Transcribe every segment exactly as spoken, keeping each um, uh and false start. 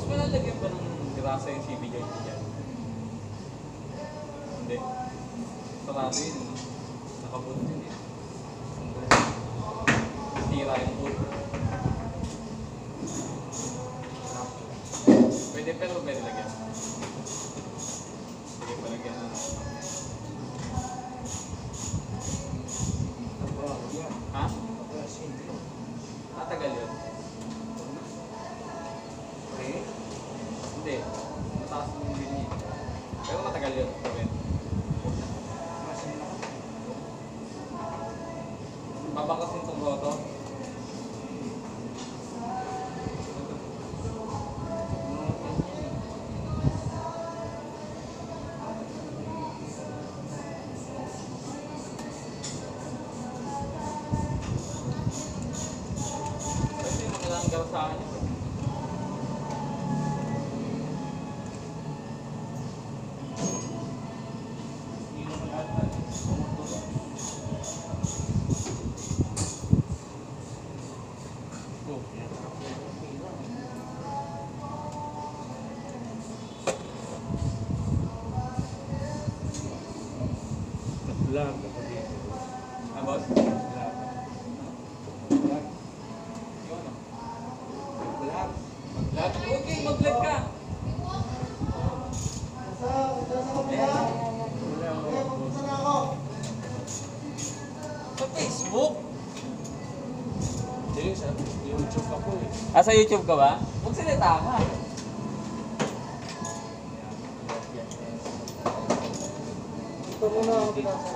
mo nalagyan ba ng grasa yung C B J dyan? Hindi. Sarado yun. Nakabunod yun eh. Tira yung wood. Pwede pero pwede lagyan. Sige pa lagyan na. Ha? Matagal yun. Okay. Hindi. Mataas mo din yun. Pero matagal yun. Babakasin itong roto. Kasi makalanggaw sa akin yun. Vlog ako dito. Ah, boss? Vlog. Vlog. Yun o. Vlog. Mag-vlog? Okay, mag-vlog ka. Sa Facebook? Hindi, sa YouTube ako eh. Ah, sa YouTube ka ba? Huwag salita ka. Ito muna ako pinasa.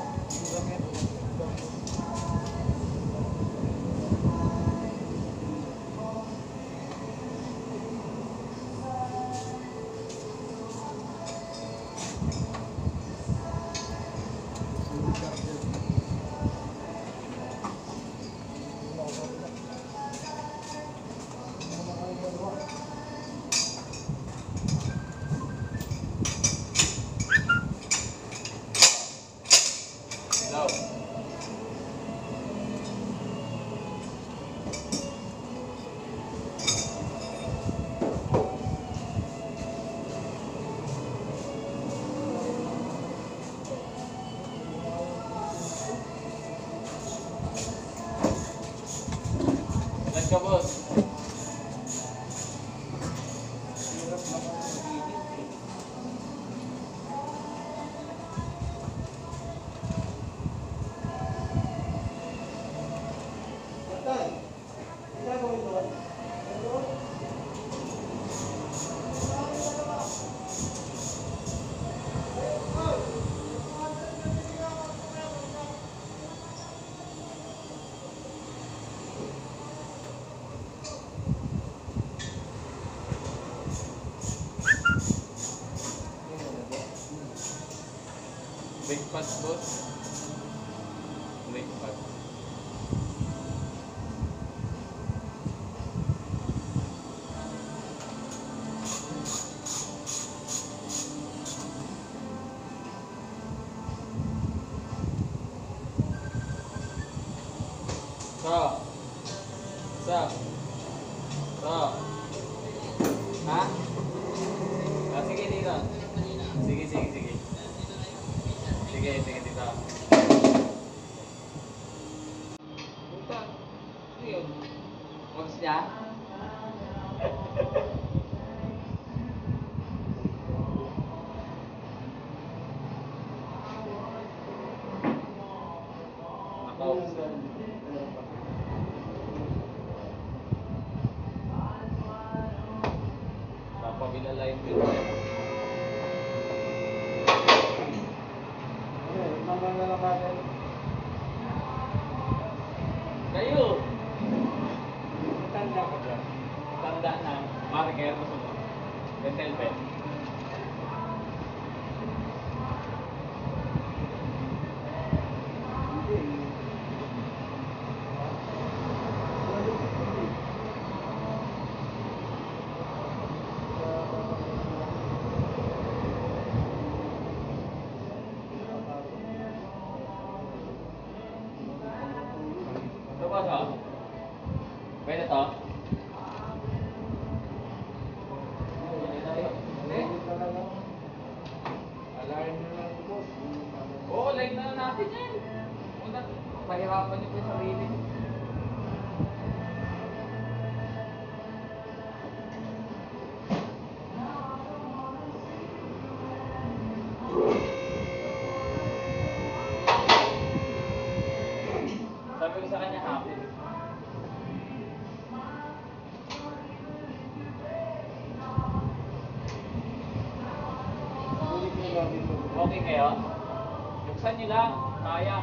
Hello. Ilan ka, boss? Hirap naman mag-edit eh. Breakfast, boss? Breakfast. So, so, so, ha? Ah, sige dito. Sige, sige, sige. Sige, sige dito. Puta, ano yun? What's that? Ako. Papabilala yung filter. Kayo! Tanda ka ba? Tanda na. Mari kaya mo sa mga. Dental pen. Ito ba ito? Pwede ito? Pahirapan niyo po yung sarili niyo. Sabi ko sa kanya happy. Sulit mo gamit mo. Okay kayo? Buksan niyo lang. Kaya.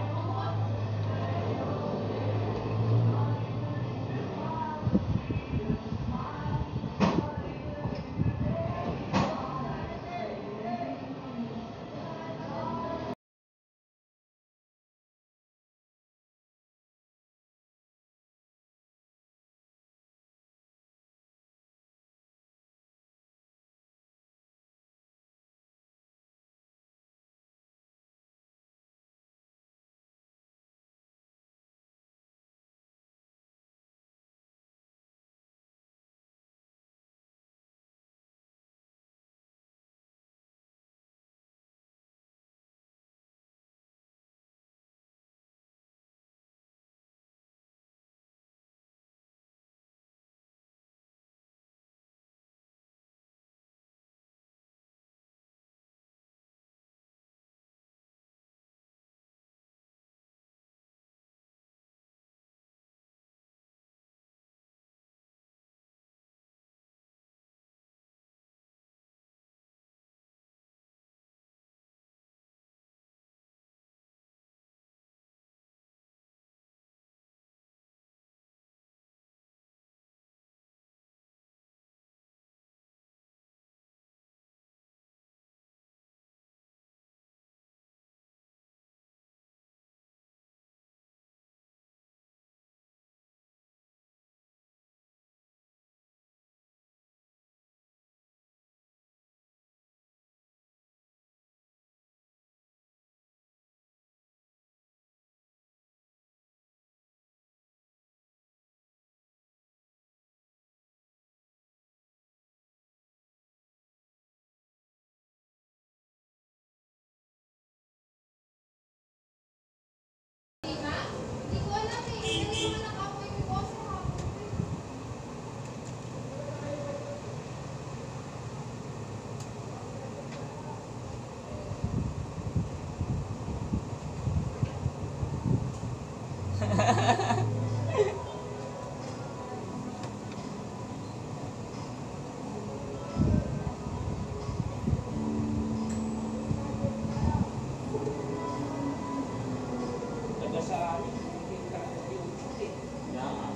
Taga sa amin, hindi ka yung chuti. Yan.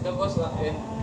Ito boss, lock in.